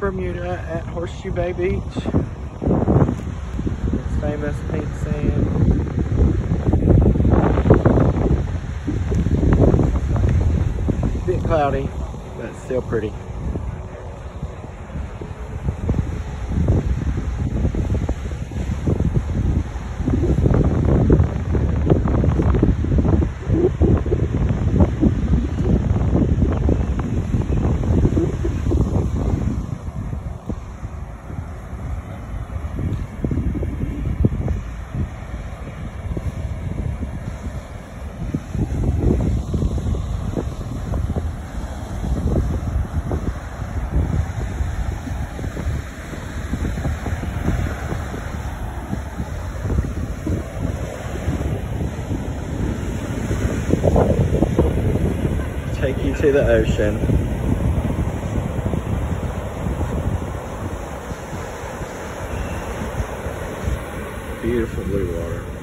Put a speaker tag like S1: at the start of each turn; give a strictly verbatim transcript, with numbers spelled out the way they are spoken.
S1: Bermuda at Horseshoe Bay Beach. It's famous pink sand. A bit cloudy, but still pretty. Take you to the ocean. Beautiful blue water.